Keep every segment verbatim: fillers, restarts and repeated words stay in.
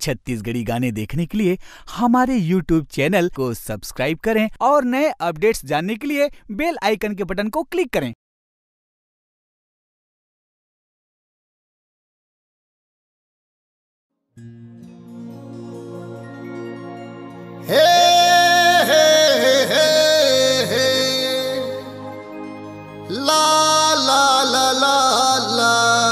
छत्तीसगढ़ी गाने देखने के लिए हमारे यूट्यूब चैनल को सब्सक्राइब करें और नए अपडेट्स जानने के लिए बेल आइकन के बटन को क्लिक करें। हे हे हे हे ला ला ला ला ला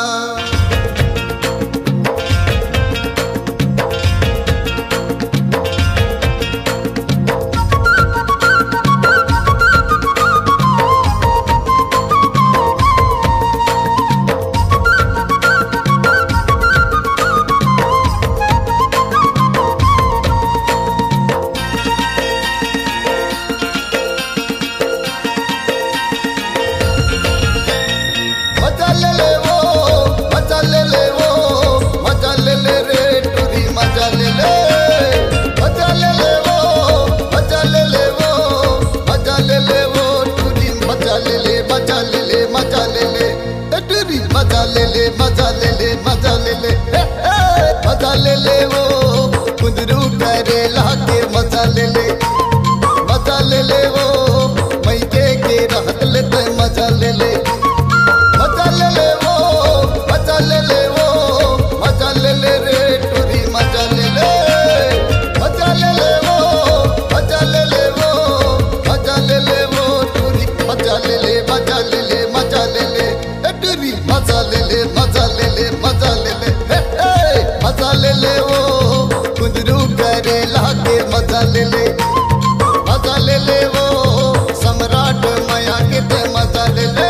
मजा ले ले मजा ले ले मजा ले ले मजा ले ले वो कुंदरू करे लाके मजा ले ले मजा ले ले वो मई के के रहत लेते मजा ले ले मजा ले ले वो मजा ले ले वो मजा ले ले रे टूरी मजा ले ले मजा ले ले वो मजा ले ले वो मजा ले ले वो टूरी मजा ले ले मजा ले ले मजा ले ले टूरी मजा ले ले मजा ले ले मजा ले ले मजा ले ले वो कुंदरू करे लाके मजा ले ले मजा ले ले वो सम्राट माया के ते मजा ले ले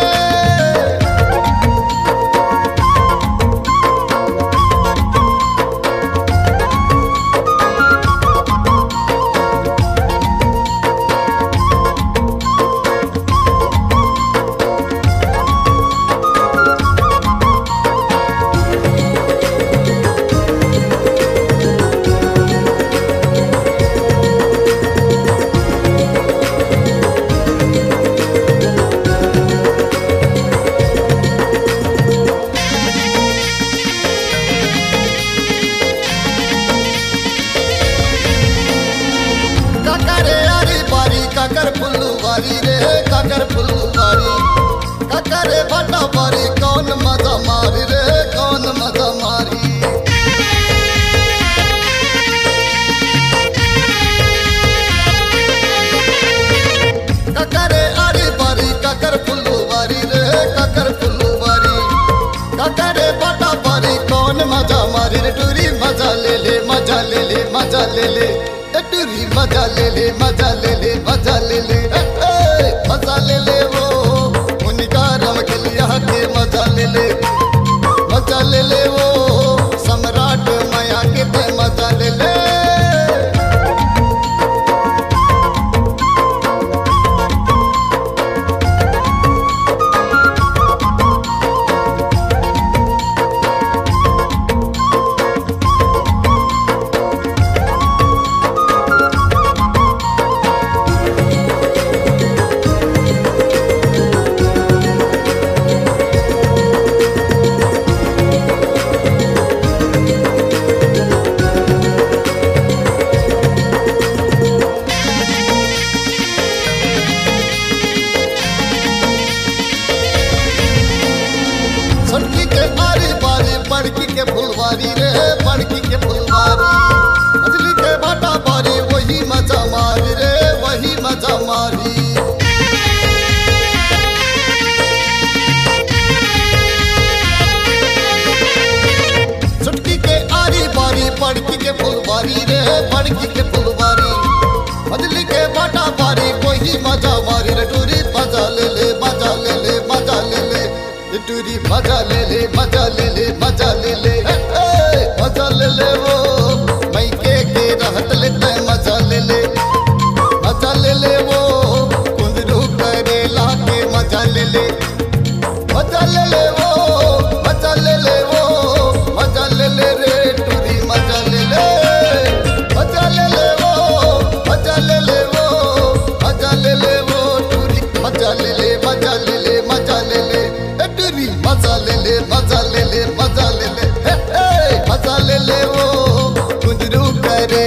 काकर फुलवारी रे काकर फुलवारी काकरे बाटा बारी कौन मजा मारी रे कौन मजा मारी काकरे आरी बारी काकर फुलवारी रे काकर फुलवारी काकरे बाटा बारी कौन मजा मारी रे टूरी मजा ले ले मजा ले ले मजा ले ले टूरी मजा ले ले मजा ले ले मजा ले ले मजा ले ले वो उनका रम के लिया के मजा ले ले मजा ले ले वो सम्राट माया के ते मजा ले ले बड़की के फुलवारी रे बड़की के फुलवारी मछली के बाटा बारी वही मजा मारी रे वही मजा मारी छुटकी के आरी बारी बड़की के फुलवारी रे बड़की के फुलवारी मछली के बाटा बारी वही मजा मारी रे टूरी मजा ले ले मजा ले ले मजा ले ले टूरी मजा ले ले मजा ले ले मजा ले ले मजा ले ले वो मई के के रहत लेते मजा ले ले मजा ले ले वो कुंदरू करे लाके मजा ले ले मजा ले ले वो मजा ले ले वो मजा ले ले रे टूरी मजा ले ले मजा ले ले वो मजा ले ले वो मजा ले ले वो टूरी मजा ले ले मजा ले ले मजा ले ले टूरी मजा ले ले मजा ले ले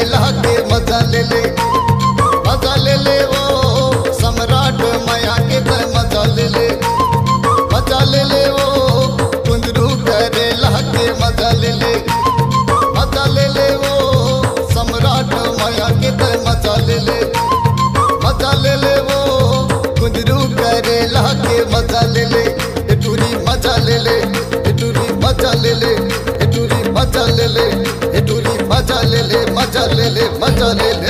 लाके मजा ले ले मजा ले ले वो सम्राट माया के ते मजा ले ले मजा ले ले वो कुंदरू करे लाके मजा ले ले मजा ले ले वो सम्राट माया के ते मजा ले ले मजा ले ले वो कुंदरू करे लाके मजा ले ले टूरी मजा ले ले टूरी मजा ले ले टूरी मजा ले ले टूरी मजा ले ले मजा ले ले मजा ले ले